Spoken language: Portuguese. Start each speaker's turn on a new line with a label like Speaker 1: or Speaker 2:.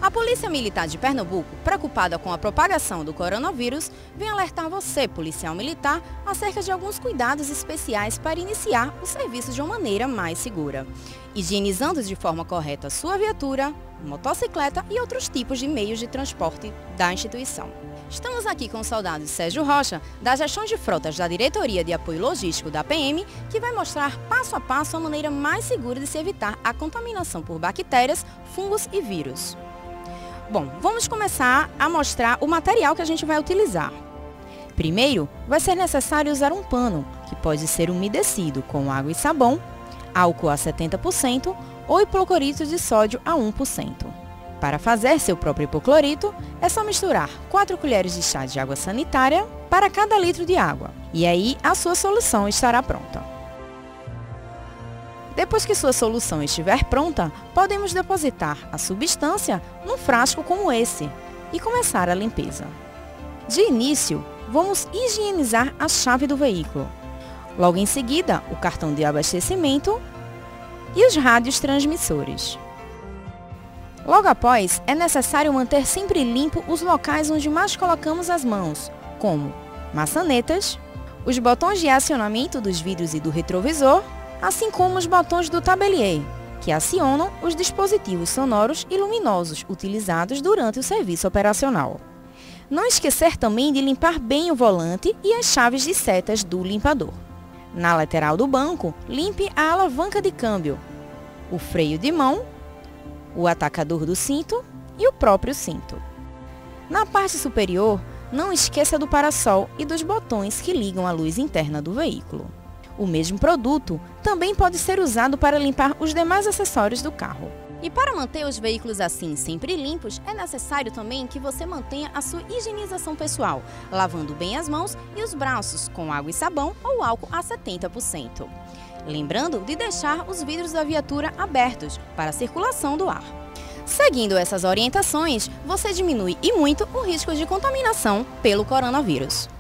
Speaker 1: A Polícia Militar de Pernambuco, preocupada com a propagação do coronavírus, vem alertar você, policial militar, acerca de alguns cuidados especiais para iniciar o serviço de uma maneira mais segura, higienizando de forma correta sua viatura, motocicleta e outros tipos de meios de transporte da instituição. Estamos aqui com o soldado Sérgio Rocha, da Gestão de Frotas da Diretoria de Apoio Logístico da PM, que vai mostrar passo a passo a maneira mais segura de se evitar a contaminação por bactérias, fungos e vírus. Bom, vamos começar a mostrar o material que a gente vai utilizar. Primeiro, vai ser necessário usar um pano, que pode ser umedecido com água e sabão, álcool a 70% ou hipoclorito de sódio a 1%. Para fazer seu próprio hipoclorito, é só misturar 4 colheres de chá de água sanitária para cada litro de água, e aí a sua solução estará pronta. Depois que sua solução estiver pronta, podemos depositar a substância num frasco como esse e começar a limpeza. De início, vamos higienizar a chave do veículo. Logo em seguida, o cartão de abastecimento e os rádios transmissores. Logo após, é necessário manter sempre limpo os locais onde mais colocamos as mãos, como maçanetas, os botões de acionamento dos vidros e do retrovisor, assim como os botões do tabelier, que acionam os dispositivos sonoros e luminosos utilizados durante o serviço operacional. Não esquecer também de limpar bem o volante e as chaves de setas do limpador. Na lateral do banco, limpe a alavanca de câmbio, o freio de mão, o atacador do cinto e o próprio cinto. Na parte superior, não esqueça do parasol e dos botões que ligam a luz interna do veículo. O mesmo produto também pode ser usado para limpar os demais acessórios do carro. E para manter os veículos assim sempre limpos, é necessário também que você mantenha a sua higienização pessoal, lavando bem as mãos e os braços com água e sabão ou álcool a 70%. Lembrando de deixar os vidros da viatura abertos para a circulação do ar. Seguindo essas orientações, você diminui e muito o risco de contaminação pelo coronavírus.